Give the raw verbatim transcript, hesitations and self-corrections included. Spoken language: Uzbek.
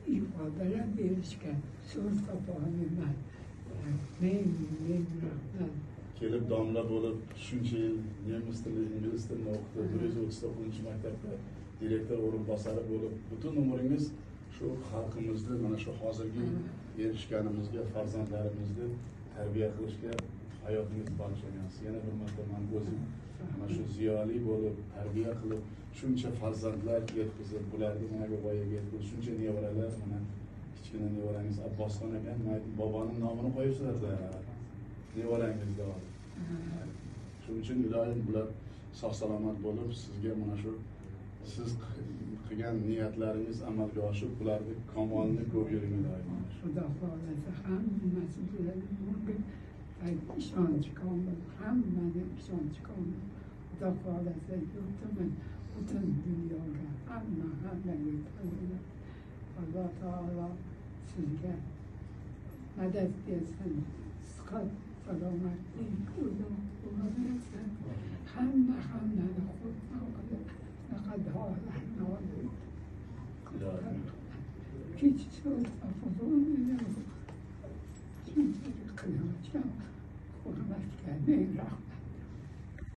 ifadeler berishga so'z topolmayman. Men men rahmat. Kelib domla bo'lib shuncha yil nemis tili, ingliz tilini o'qitdi, bir yuz o'ttiz to'qqizinchi maktabda direktor o'rinbosari bo'lib, butun umringiz shu xalqimizni mana shu hozirgi erishganimizga, farzandlarimizni tarbiya qilishga hayotingizni bag'ishlagansiz. Yana bir marta men o'zim mana shu ziyoli bo'lib, tarbiya qilib, shuncha farzandlar yetkazib, bularni mana bu voyaga yetkazib, shuncha nevaralar, mana kichkina nevarangiz Abbosxon ekan, boboning nomini qo'yibsizlar. Nevarangizga olib. Shuning uchun iloyim bular sog' salomat bo'lib, sizga mana shu siz qilgan niyatlaringiz amalga oshib, bularning kamolini ko'p yuring iloyim. Xudo xohlasa hammasi bo'ladi. ishonch komil, hammani ishonch komil. Xudo xohlasa yurtimiz butun dunyoga, hamma hammaga qo'yadi. Alloh taolo sizga madad bersin. Sihat, salomatlik, ulug' bo'lsin. Hamma hammani xursand qilib, faqat holatni olib. Hiç so'z topolmayman. Shunchalik qilyapman. Hurmatga men rahmat.